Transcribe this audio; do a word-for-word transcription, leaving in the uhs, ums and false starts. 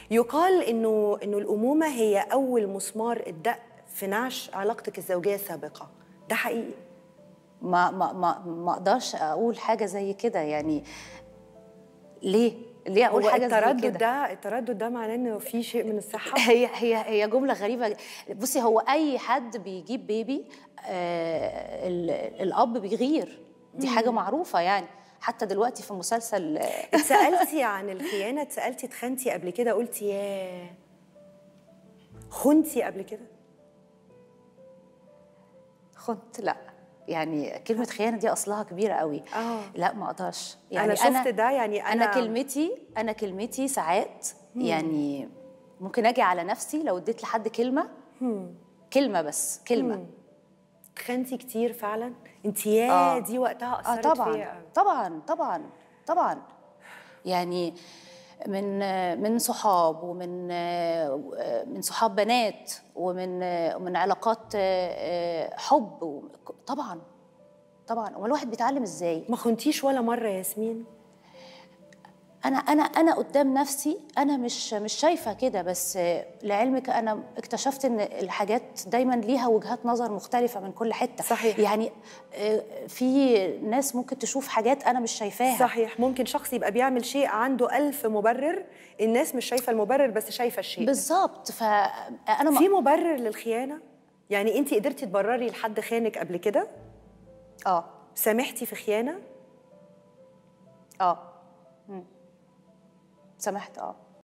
يقال انه انه الامومه هي اول مسمار اتدق في نعش علاقتك الزوجيه السابقه، ده حقيقي؟ ما ما ما ما اقدرش اقول حاجه زي كده يعني. ليه؟ ليه اقول هو حاجه زي التردد كده؟ ده التردد ده معناه انه في شيء من الصحه؟ هي هي هي جمله غريبه. بصي، هو اي حد بيجيب بيبي آه الاب بيغير، دي حاجه معروفه يعني. حتى دلوقتي في مسلسل اتسالتي عن الخيانه؟ اتسالتي اتخنتي قبل كده؟ قلتي ياه خنتي قبل كده؟ خنت؟ لا، يعني كلمة خيانة دي أصلها كبيرة قوي. آه. لا ما أقدرش يعني. أنا شفت أنا ده يعني أنا أنا كلمتي أنا كلمتي ساعات مم. يعني ممكن أجي على نفسي لو اديت لحد كلمة مم. كلمة بس كلمة. مم. اتخنتي كتير فعلا؟ أنت ياه آه. دي وقتها أثرت آه طبعًا فيا قوي. طبعًا طبعًا طبعًا يعني من من صحاب ومن من صحاب بنات ومن من علاقات حب. طبعا طبعا. هو الواحد بيتعلم ازاي؟ ما خنتيش ولا مره ياسمين؟ انا انا انا قدام نفسي انا مش مش شايفه كده، بس لعلمك انا اكتشفت ان الحاجات دايما ليها وجهات نظر مختلفه من كل حته. صحيح. يعني في ناس ممكن تشوف حاجات انا مش شايفاها. صحيح. ممكن شخص يبقى بيعمل شيء عنده ألف مبرر، الناس مش شايفه المبرر بس شايفه الشيء بالظبط. فانا ما... في مبرر للخيانه؟ يعني انت قدرتي تبرري لحد خانك قبل كده؟ اه. سامحتي في خيانه؟ اه. سمحت. اه